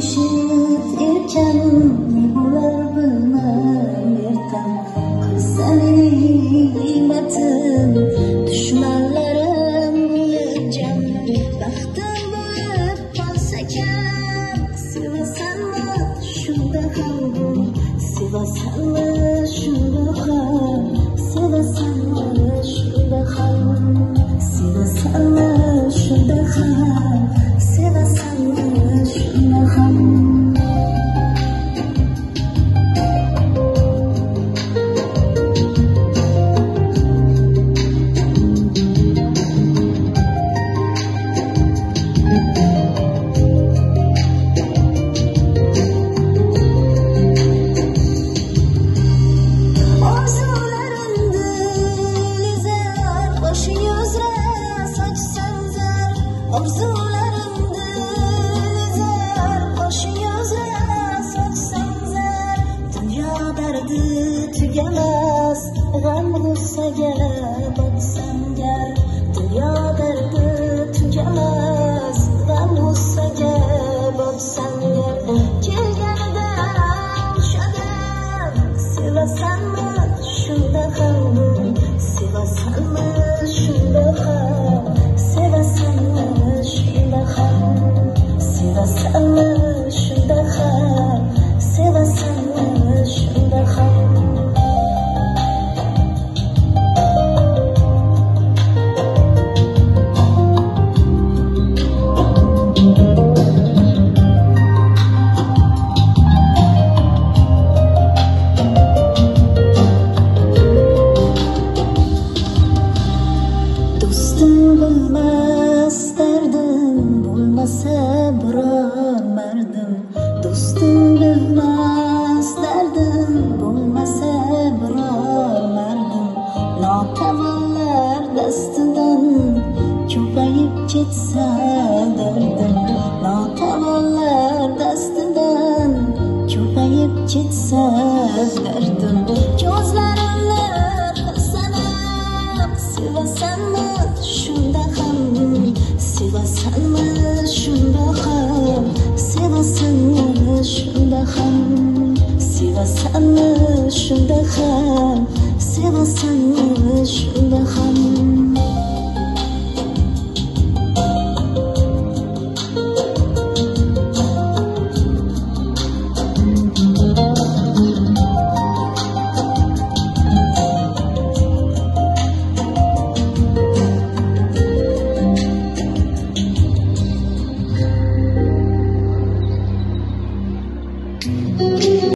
Müşit erken bular bilmem ertan Kılsani nimetin düşmanlarım yiyeceğim Baktım bulup konsaken Sevasan mı şunda kaldım Sevasan mı şunda kaldım Sevasan mı şunda kaldım Sevasan mı şunda kaldım Sevasan mı şunda kaldım Orzularımdı zar, boşun gözler saçsam zar Dünya derdi tügemez, gam gussaga batsam gar Dünya derdi tügemez, gam gussaga batsam gar Kelganidan şadam, sevasanmi shunda qalbim Sevasanmi shunda qalbim Sevasanmi shunda qalbim Sevasanmi shunda qalbim Sevasanmi shunda qalbim Bilmez derdim bo'lmasa biror mardim do'stim bilmez derdim bo'lmasa biror mardim notavonlar dastidan ko'payib ketsa derdim notavonlar dastidan ko'payib ketsa derdim ko'zlarimni sanab sevasanmi shunda ham sevasanmi shunda ham sevasanmi shunda ham sevasanmi shunda ham sevasanmi shunda ham